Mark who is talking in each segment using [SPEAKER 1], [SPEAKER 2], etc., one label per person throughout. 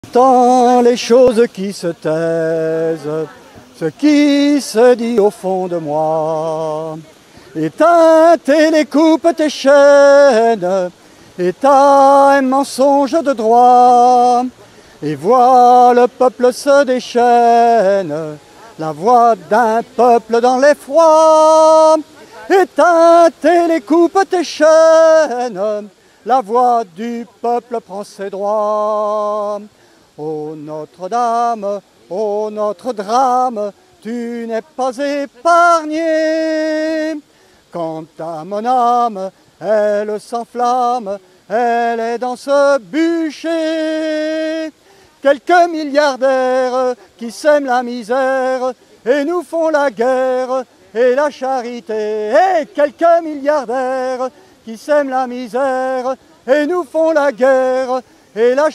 [SPEAKER 1] Tant les choses qui se taisent, ce qui se dit au fond de moi. Éteins les coupes, tes chaînes, éteins un mensonge de droit, et vois le peuple se déchaîne, la voix d'un peuple dans l'effroi. Éteins les coupes, tes chaînes, la voix du peuple prend ses droits. Ô Notre-Dame, ô notre drame, tu n'es pas épargnée. Quant à mon âme, elle s'enflamme, elle est dans ce bûcher. Quelques milliardaires qui sèment la misère et nous font la guerre et la charité. Et quelques milliardaires qui sèment la misère et nous font la guerre et la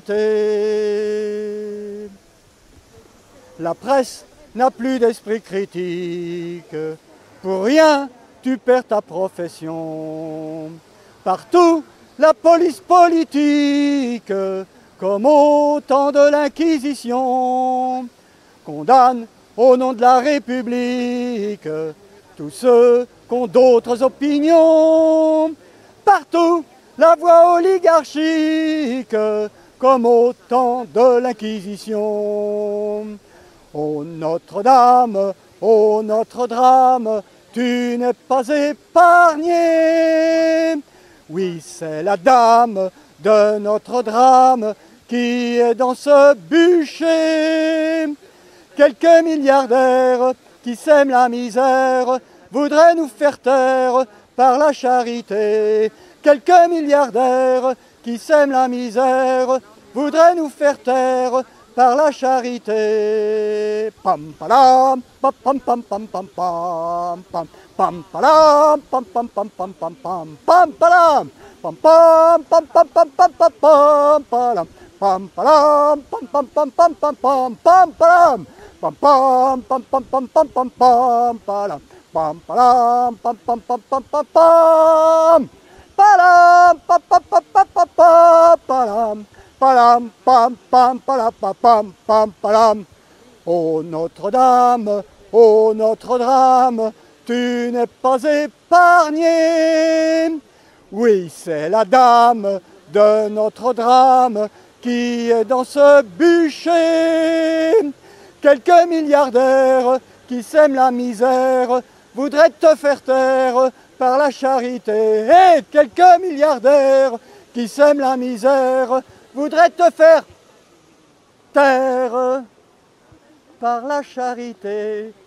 [SPEAKER 1] charité. La presse n'a plus d'esprit critique, pour rien tu perds ta profession. Partout la police politique, comme au temps de l'Inquisition, condamne au nom de la République tous ceux qui ont d'autres opinions. Partout la voix oligarchique, comme au temps de l'Inquisition. Ô Notre-Dame, ô notre drame, tu n'es pas épargnée. Oui, c'est la dame de notre drame qui est dans ce bûcher. Quelques milliardaires qui sèment la misère voudraient nous faire taire par la charité. Quelques milliardaires qui sèment la misère voudraient nous faire taire par la charité. Pam palam, pam pam pam pam pam pam pam pam palam, pam pam pam pam pam pam pam palam, pam pam pam pam pam pam pam pam palam, pam palam, pam pam pam pam pam pam pam palam, pam pam pam pam pam pam pam pam palam, pam palam, pam pam pam pam pam pam. Palam, pam pam pam pam pam pam palam, palam pam pam palam pam pam pam palam. Ô Notre-Dame, ô notre drame, tu n'es pas épargnée. Oui, c'est la dame de notre drame qui est dans ce bûcher. Quelques milliardaires qui sèment la misère voudraient te faire taire par la charité. Et quelques milliardaires qui sèment la misère voudraient te faire taire par la charité.